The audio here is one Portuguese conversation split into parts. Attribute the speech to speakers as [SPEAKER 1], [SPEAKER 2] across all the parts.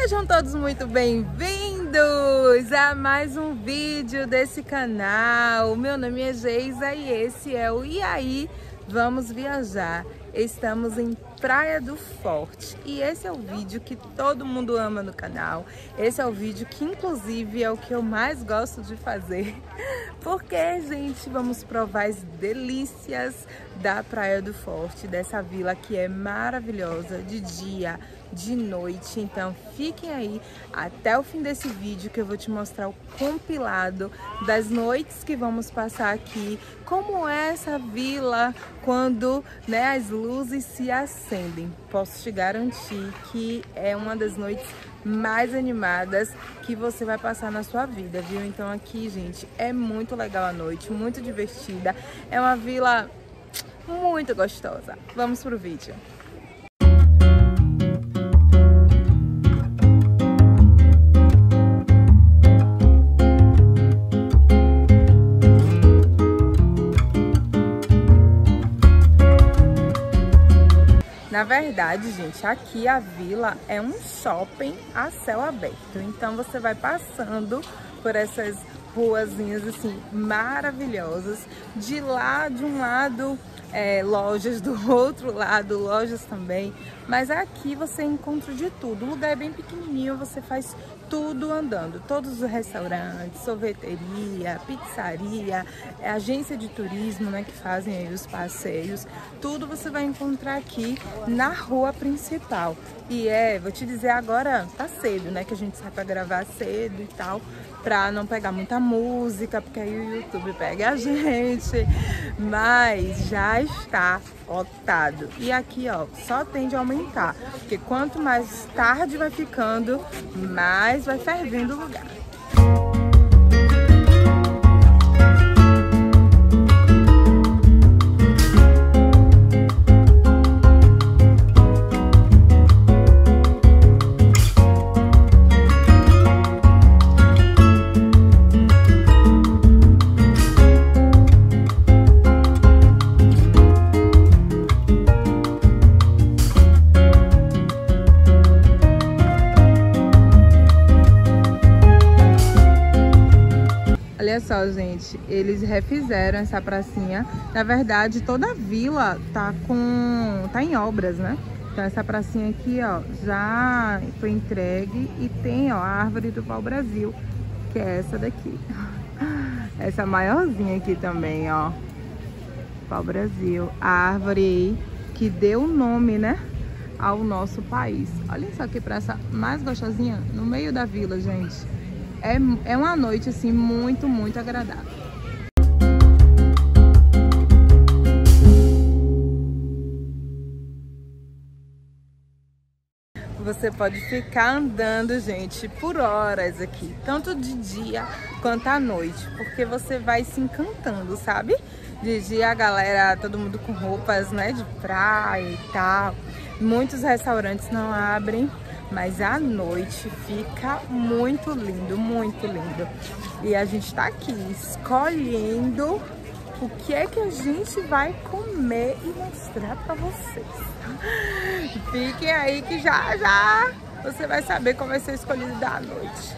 [SPEAKER 1] Sejam todos muito bem-vindos a mais um vídeo desse canal. Meu nome é Geisa e esse é o E aí, vamos viajar. Estamos em Praia do Forte e esse é o vídeo que todo mundo ama no canal. Esse é o vídeo que inclusive é o que eu mais gosto de fazer. Porque, gente, vamos provar as delícias da Praia do Forte, dessa vila que é maravilhosa de dia, de noite. Então fiquem aí até o fim desse vídeo que eu vou te mostrar o compilado das noites que vamos passar aqui, como é essa vila quando, né, as luzes se acendem. Posso te garantir que é uma das noites mais animadas que você vai passar na sua vida, viu? Então aqui, gente, é muito legal a noite, muito divertida. É uma vila muito gostosa. Vamos pro vídeo. Na verdade, gente, aqui a vila é um shopping a céu aberto. Então você vai passando por essas ruazinhas assim maravilhosas. De um lado lojas, do outro lado lojas também. Mas aqui você encontra de tudo. O lugar é bem pequenininho, você faz tudo andando. Todos os restaurantes, sorveteria, pizzaria, agência de turismo, né, que fazem aí os passeios. Tudo você vai encontrar aqui na rua principal. E vou te dizer, agora tá cedo, né, que a gente sai pra gravar cedo e tal, pra não pegar muita música, porque aí o YouTube pega a gente. Mas já está lotado. E aqui, ó, só tende a aumentar, porque quanto mais tarde vai ficando, mais vai fervendo o lugar. Olha só, gente, eles refizeram essa pracinha. Na verdade, toda a vila tá em obras, né? Então essa pracinha aqui, ó, já foi entregue e tem, ó, a árvore do pau-brasil, que é essa daqui. Essa maiorzinha aqui também, ó, pau-brasil. A árvore aí que deu o nome, né, ao nosso país. Olha só que praça mais gostosinha no meio da vila, gente. É uma noite, assim, muito, muito agradável. Você pode ficar andando, gente, por horas aqui, tanto de dia quanto à noite, porque você vai se encantando, sabe? De dia a galera, todo mundo com roupas, né, de praia e tal. Muitos restaurantes não abrem, mas à noite fica muito lindo, muito lindo. E a gente tá aqui escolhendo o que é que a gente vai comer e mostrar pra vocês. Fiquem aí que já já você vai saber qual vai ser o escolhido da noite.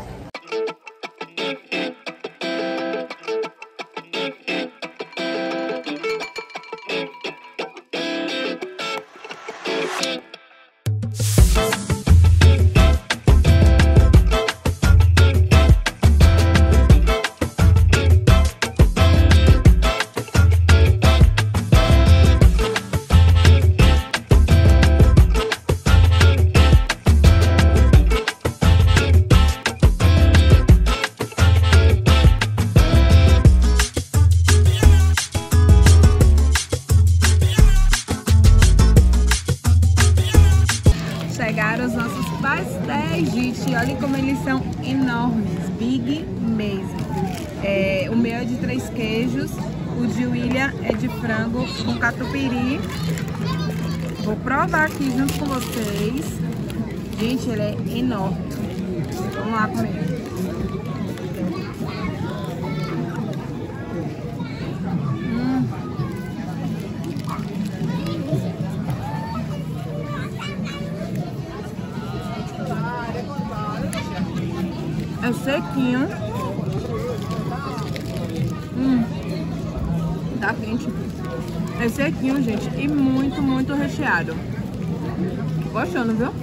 [SPEAKER 1] Chegaram os nossos pastéis, gente. Olhem como eles são enormes, big mesmo. O meu é de 3 queijos, o de William é de frango com catupiry. Vou provar aqui junto com vocês. Gente, ele é enorme. Vamos lá comer. É sequinho. Tá quente. É sequinho, gente. E muito, muito recheado. Gostando, viu?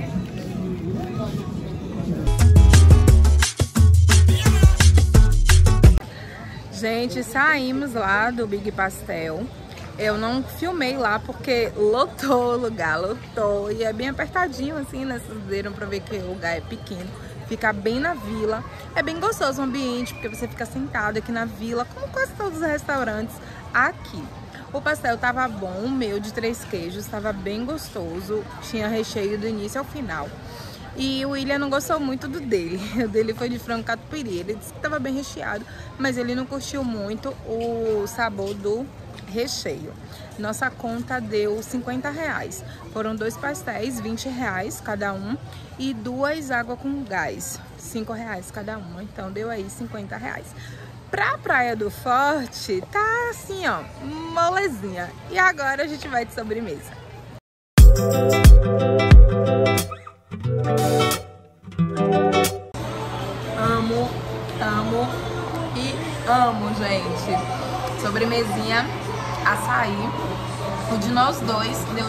[SPEAKER 1] Gente, saímos lá do Big Pastel. Eu não filmei lá porque lotou o lugar, lotou. E é bem apertadinho assim, né? Vocês viram pra ver que o lugar é pequeno. Fica bem na vila. É bem gostoso o ambiente, porque você fica sentado aqui na vila, como quase todos os restaurantes aqui. O pastel tava bom, o meu de 3 queijos, tava bem gostoso. Tinha recheio do início ao final. E o William não gostou muito do dele. O dele foi de frango catupiry. Ele disse que tava bem recheado, mas ele não curtiu muito o sabor do recheio. Nossa conta deu R$50. Foram 2 pastéis, R$20 cada um, e 2 águas com gás, R$5 cada uma. Então deu aí R$50. Pra Praia do Forte, tá assim, ó, molezinha. E agora a gente vai de sobremesa. Amo, gente. Sobremesinha, açaí. O de nós dois deu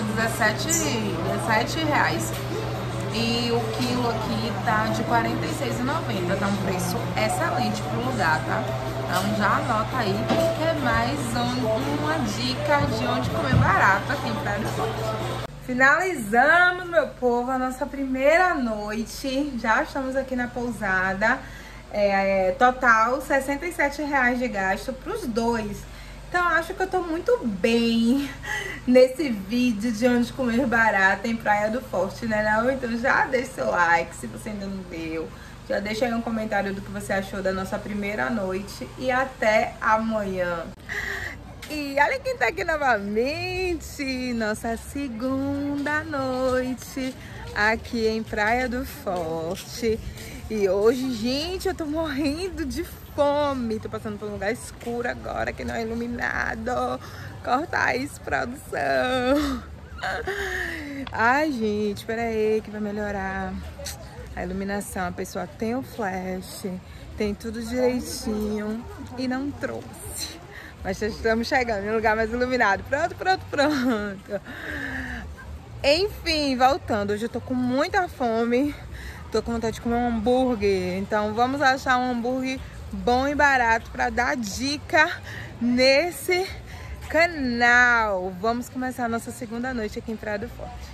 [SPEAKER 1] R$17. E o quilo aqui tá de R$46,90. Tá um preço excelente pro lugar, tá? Então já anota aí que é mais uma dica de onde comer barato aqui em Praia do Forte. Finalizamos, meu povo, a nossa primeira noite. Já estamos aqui na pousada. Total R$67 de gasto pros dois. Então acho que eu tô muito bem nesse vídeo de onde comer barato em Praia do Forte, né não? Então já deixa seu like se você ainda não deu. Já deixa aí um comentário do que você achou da nossa primeira noite. E até amanhã. E olha quem tá aqui novamente. Nossa segunda noite aqui em Praia do Forte. E hoje, gente, eu tô morrendo de fome. Tô passando por um lugar escuro agora, que não é iluminado. Corta isso, produção. Ai, gente, pera aí que vai melhorar a iluminação. A pessoa tem o flash, tem tudo direitinho e não trouxe. Mas já estamos chegando em um lugar mais iluminado. Pronto. Enfim, voltando. Hoje eu tô com muita fome. Tô com vontade de comer um hambúrguer. Então vamos achar um hambúrguer bom e barato para dar dica nesse canal. Vamos começar a nossa segunda noite aqui em Praia do Forte.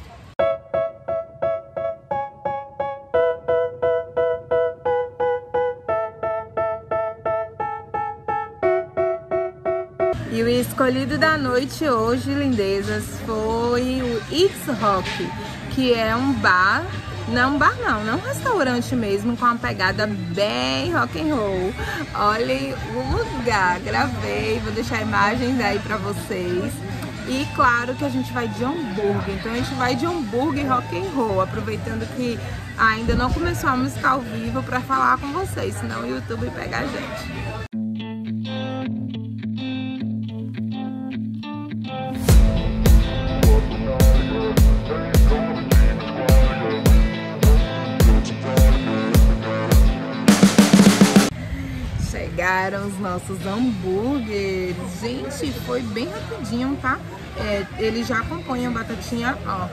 [SPEAKER 1] E o escolhido da noite hoje, lindezas, foi o It's Rock, que é um bar. Não, bar não, é um restaurante mesmo, com uma pegada bem rock and roll. Olhem o lugar, gravei, vou deixar imagens aí pra vocês. E claro que a gente vai de hambúrguer, então a gente vai de hambúrguer rock and roll, aproveitando que ainda não começou a música ao vivo pra falar com vocês, senão o YouTube pega a gente. Chegaram os nossos hambúrgueres. Gente, foi bem rapidinho, tá? Ele já acompanha a batatinha, ó.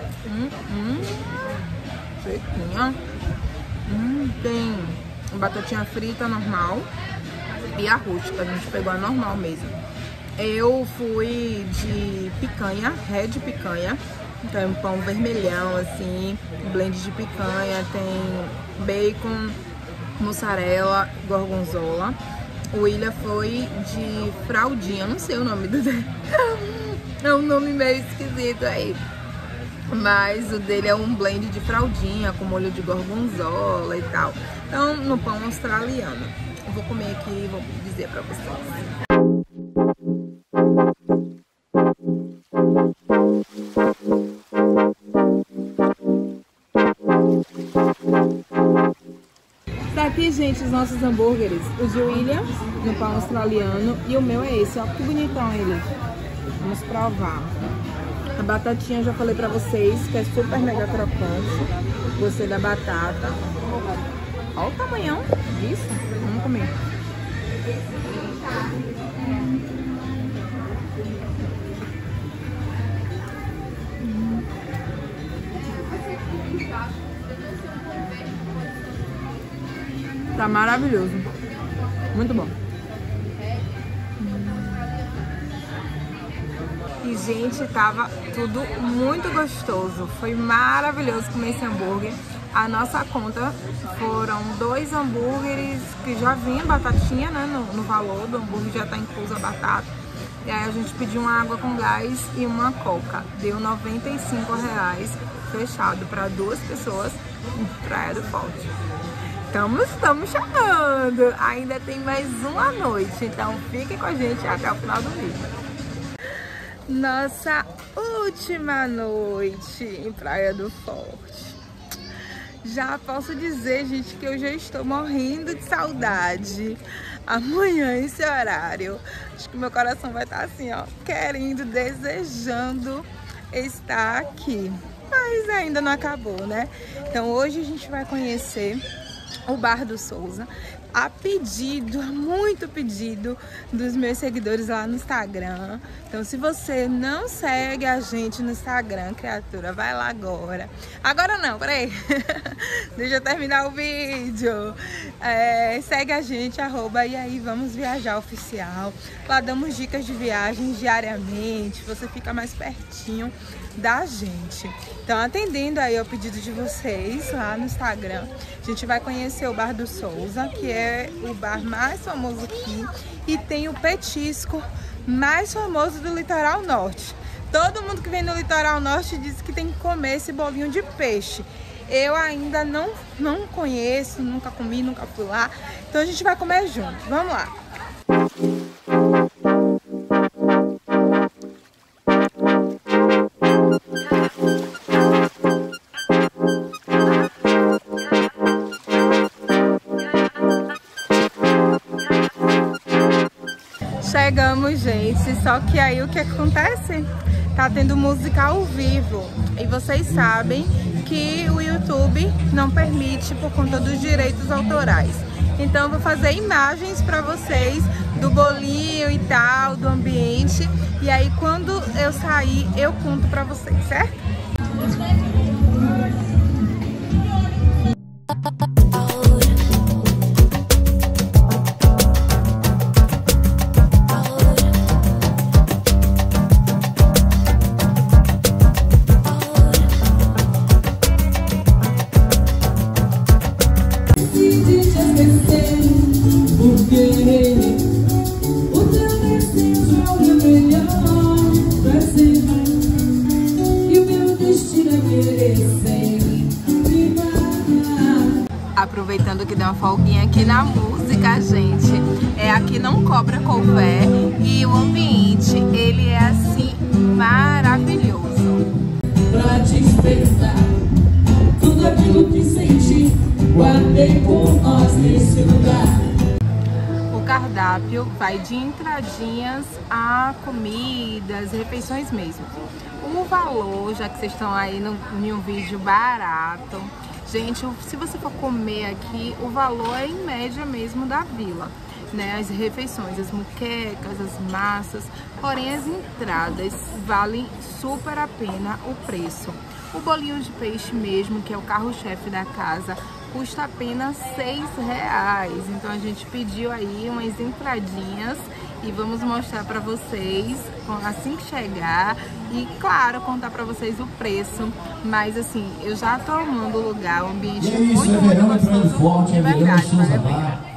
[SPEAKER 1] Sequinha. Tem batatinha frita normal e a rústica. A gente pegou a normal mesmo. Eu fui de picanha, red picanha. Então, um pão vermelhão, assim, blend de picanha. Tem bacon, mussarela, gorgonzola. O William foi de fraldinha, não sei o nome do dele. É um nome meio esquisito aí. Mas o dele é um blend de fraldinha com molho de gorgonzola e tal. Então, no pão australiano. Eu vou comer aqui e vou dizer pra vocês. Tá aqui, gente, os nossos hambúrgueres. O de William, no pão australiano. E o meu é esse, ó, que bonitão ele. Vamos provar. A batatinha, eu já falei pra vocês, que é super mega crocante. Gostei da batata. Olha o tamanhão disso. Vamos comer. Tá maravilhoso. Muito bom. E, gente, tava tudo muito gostoso. Foi maravilhoso comer esse hambúrguer. A nossa conta foram 2 hambúrgueres que já vinha batatinha, né, no valor do hambúrguer, já tá inclusa a batata. E aí a gente pediu uma água com gás e uma coca. Deu R$95, fechado para 2 pessoas em Praia do Forte. Estamos chegando. Ainda tem mais uma noite, então fiquem com a gente até o final do vídeo. Nossa última noite em Praia do Forte. Já posso dizer, gente, que eu já estou morrendo de saudade. Amanhã, esse horário, acho que meu coração vai estar assim, ó, querendo, desejando estar aqui. Mas ainda não acabou, né? Então hoje a gente vai conhecer o Bar do Souza, a pedido, muito pedido dos meus seguidores lá no Instagram. Então, se você não segue a gente no Instagram, criatura, vai lá agora. Agora não, peraí. Deixa eu terminar o vídeo. Segue a gente, @e aí vamos viajar oficial. Lá damos dicas de viagens diariamente, você fica mais pertinho da gente. Então, atendendo aí ao pedido de vocês lá no Instagram, a gente vai conhecer o Bar do Souza, que é o bar mais famoso aqui e tem o petisco mais famoso do Litoral Norte. Todo mundo que vem no Litoral Norte diz que tem que comer esse bolinho de peixe. Eu ainda não conheço, nunca comi, nunca fui lá. Então a gente vai comer junto. Vamos lá. Chegamos, gente, só que aí o que acontece? Tá tendo música ao vivo e vocês sabem que o YouTube não permite por conta dos direitos autorais. Então eu vou fazer imagens para vocês do bolinho e tal, do ambiente, e aí quando eu sair eu conto para vocês, certo? Aproveitando que deu uma folguinha aqui na música, gente, aqui não cobra couvert e o ambiente, ele é assim, maravilhoso.
[SPEAKER 2] Pra despertar tudo aquilo que senti, guardei por nós nesse lugar.
[SPEAKER 1] O cardápio vai de entradinhas a comidas, refeições mesmo. O valor, já que vocês estão aí em um vídeo barato, gente, se você for comer aqui, o valor é em média mesmo da vila, né? As refeições, as muquecas, as massas, porém as entradas valem super a pena o preço. O bolinho de peixe mesmo, que é o carro-chefe da casa, custa apenas R$6. Então a gente pediu aí umas entradinhas e vamos mostrar pra vocês assim que chegar e, claro, contar pra vocês o preço. Mas assim, eu já tô amando o lugar, o ambiente é muito gostoso, de verdade, vale a pena.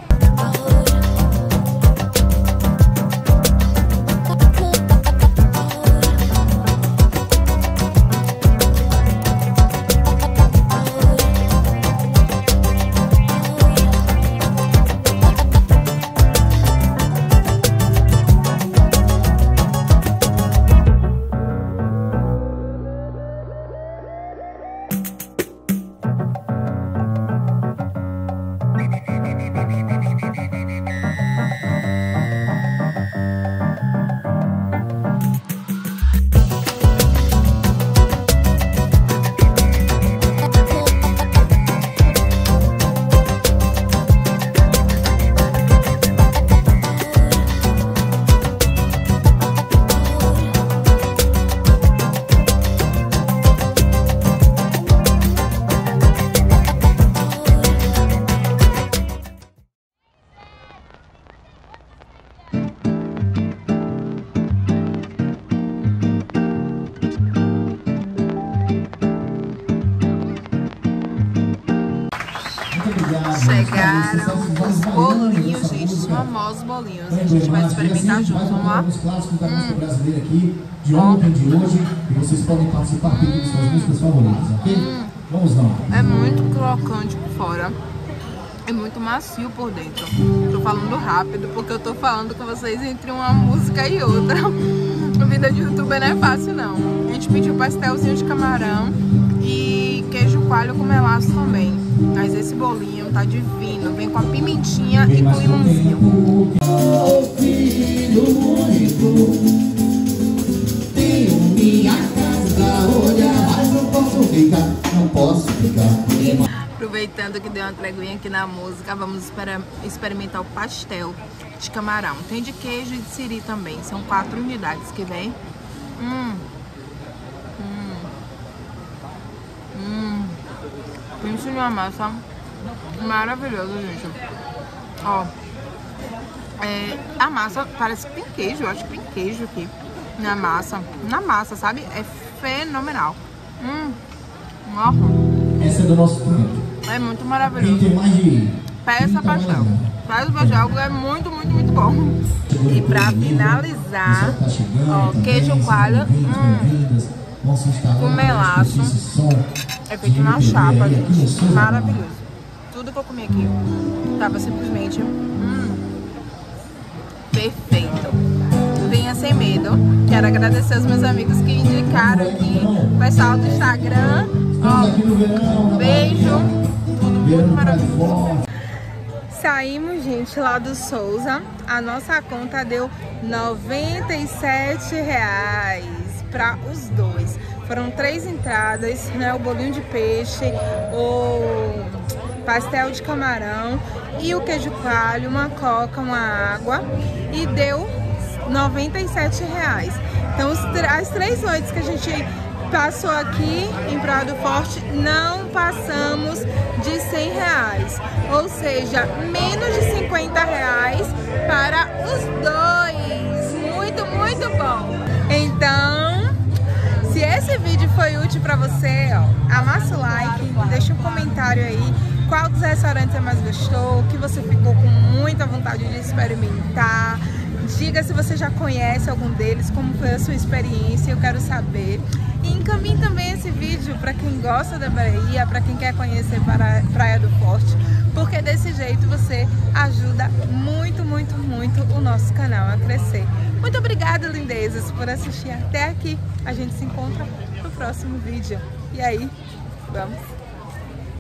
[SPEAKER 1] chegaram os bolinhos, gente, os famosos bolinhos. A gente vai experimentar junto, vamos lá?
[SPEAKER 3] Os clássicos da música brasileira aqui, de ontem, de hoje, e vocês podem participar pedindo suas músicas favoritas, ok? Vamos lá.
[SPEAKER 1] É muito crocante por fora. É muito macio por dentro. Tô falando rápido porque eu tô falando com vocês entre uma música e outra. A vida de youtuber não é fácil, não. A gente pediu pastelzinho de camarão e queijo coalho com melaço também. Mas esse bolinho tá divino. Vem com a pimentinha e com limãozinho.
[SPEAKER 3] Filho único, tenho minha casa pra olhar, mas não posso ficar, não posso ficar.
[SPEAKER 1] Aproveitando que deu uma treguinha aqui na música, vamos experimentar o pastel de camarão. Tem de queijo e de siri também. São 4 unidades que vem. Pensa numa massa maravilhosa, gente. Ó, a massa parece que tem queijo. Eu acho que tem queijo aqui na massa, sabe? É fenomenal. Nossa.
[SPEAKER 3] Essa é do nosso cliente.
[SPEAKER 1] É muito
[SPEAKER 3] Quem
[SPEAKER 1] maravilhoso.
[SPEAKER 3] tem mais de...
[SPEAKER 1] Peça pastel. Faz o pastel, é muito, muito, muito bom. E pra finalizar, ó, queijo coalho com melaço. É feito na chapa, gente. Maravilhoso. Tudo que eu comi aqui tava simplesmente perfeito. Venha sem medo. Quero agradecer aos meus amigos que indicaram aqui. O pessoal do Instagram. Ó, beijo. Tudo muito maravilhoso. Saímos, gente, lá do Souza. A nossa conta deu R$97 para os dois. Foram 3 entradas, né? O bolinho de peixe, o pastel de camarão e o queijo coalho, uma coca, uma água. E deu R$97. Então, as 3 noites que a gente passou aqui em Praia do Forte, não passamos de R$100, ou seja, menos de R$50 para os dois. Muito, muito bom. Então, se esse vídeo foi útil para você, ó, amassa o like, deixa um comentário aí qual dos restaurantes você mais gostou, que você ficou com muita vontade de experimentar. Diga se você já conhece algum deles, como foi a sua experiência, eu quero saber. E encaminhe também esse vídeo para quem gosta da Bahia, para quem quer conhecer Praia do Forte, porque desse jeito você ajuda muito, muito, muito o nosso canal a crescer. Muito obrigada, lindezas, por assistir até aqui. A gente se encontra no próximo vídeo. E aí, vamos